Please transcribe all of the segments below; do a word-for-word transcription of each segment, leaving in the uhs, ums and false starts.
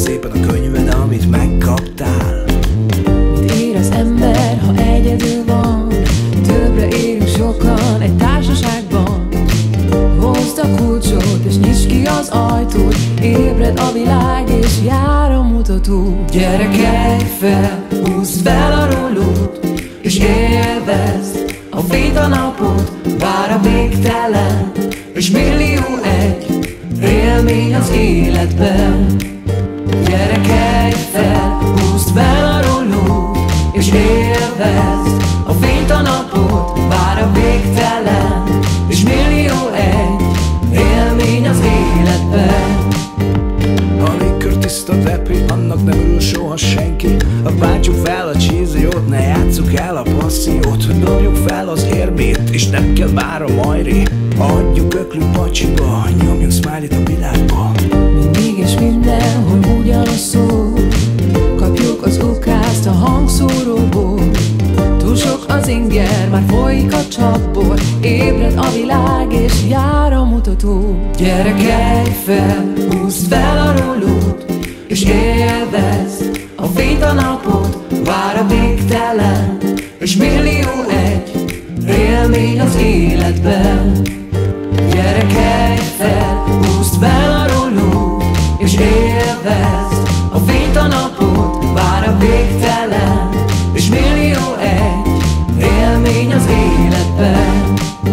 szépen a könyved, amit megkaptál. Mit ér az ember, ha egyedül van? Többre érünk sokan egy társaságban. Hozd a kulcsot és nyisd ki az ajtót. Ébred a világ és jár a mutató. Gyere, kelj fel, húzd fel a rólót, és élvezd a fényt a napot. Vár a végtelen, és millió egy élmény az életben. Gyere, kelj fel, húzd fel a rólót, és élvezd a fényt a napot. Vár a végtelen, és millió egy élmény az életben. A légkör tiszta depri, annak nem örül soha senki. Váltsuk fel a cheesy-ot, ne játsszuk el a passziót. Dobjuk fel az érmét, és nem kell már a majré. Adjuk öklü pacsiba, nyomjunk smiley-t a világba. Mindig és mindenhol ugyanaz szó. Kapjuk az ukázt a hangszóróból. Túl sok az inger, már folyik a csapból. Ébred a világ és jár a mutató. Gyere, kelj fel, húzd fel a rólót, és élvezd a fényt a napot. Vár a végtelen, és millió egy élmény az életben. Gyere, kelj fel, húzd fel a rólót, és élvezd a fényt a napot. Vár a végtelen, és millió egy élmény az életben.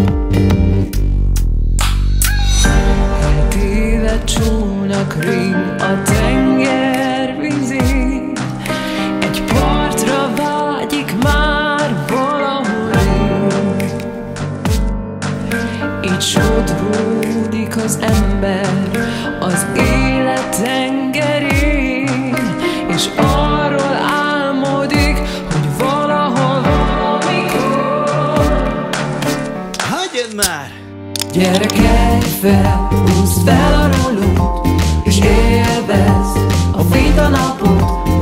Téved csónak ring a tenger vízén. Egy partra vágyik már valahol én. Így sodródik az ember az élet tengerén, és arról álmodik, hogy valahol valamikor. Hagyjad már! Gyere, kelj fel, húzd fel a rólót, és élvezd a fényt a napot.